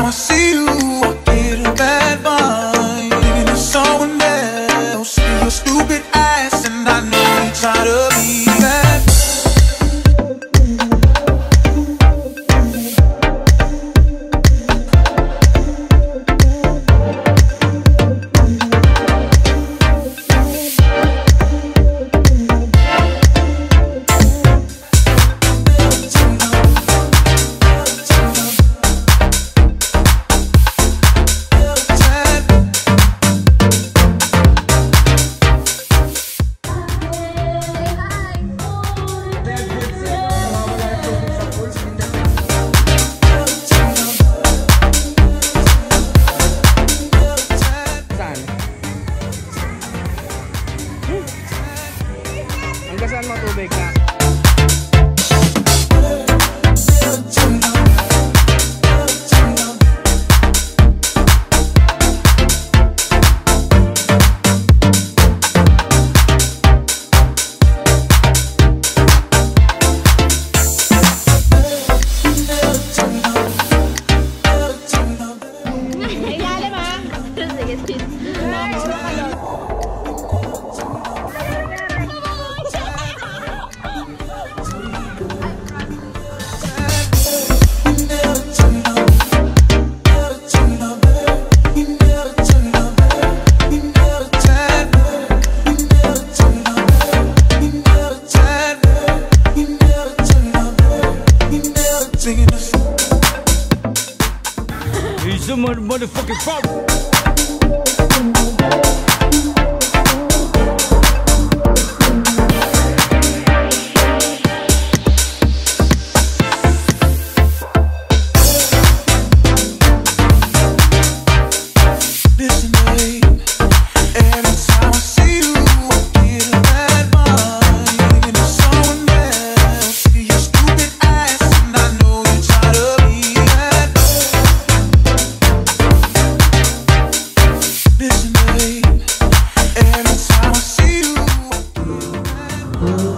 I see you, I get a bad vibe. Thinking of someone else. See your stupid ass, and I know you try to be that. Hanggang saan mo tubig na? Ilalim ha? Sige, sige. He's a motherfucking problem. Listen, babe, every time I see you, I get a bad vibe. Thinking of someone else. See your stupid ass, and I know you try to be that. Listen, babe, every time I see you, I get a bad vibe.